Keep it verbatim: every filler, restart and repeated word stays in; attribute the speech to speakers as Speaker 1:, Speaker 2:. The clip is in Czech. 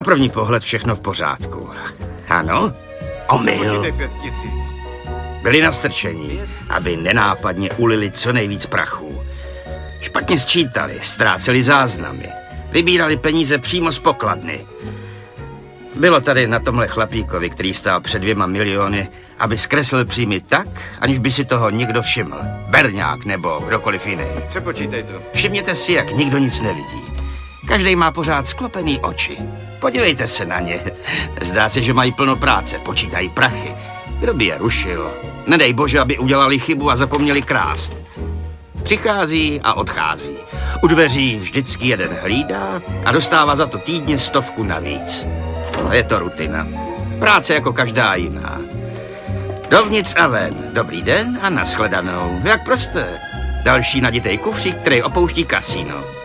Speaker 1: první pohled všechno v pořádku. Ano, omyl. Byli nastrčení, aby nenápadně ulili co nejvíc prachu. Špatně sčítali, ztráceli záznamy. Vybírali peníze přímo z pokladny. Bylo tady na tomhle chlapíkovi, který stál před dvěma miliony, aby zkreslil příjmy tak, aniž by si toho někdo všiml. Berňák nebo kdokoliv jiný.
Speaker 2: Přepočítej to.
Speaker 1: Všimněte si, jak nikdo nic nevidí. Každý má pořád sklopený oči. Podívejte se na ně. Zdá se, že mají plno práce, počítají prachy. Kdo by je rušil? Nedej bože, aby udělali chybu a zapomněli krást. Přichází a odchází. U dveří vždycky jeden hlídá a dostává za to týdně stovku navíc. No, je to rutina. Práce jako každá jiná. Dovnitř a ven. Dobrý den a nashledanou. Jak prosté. Další naditej kufřík, který opouští kasíno.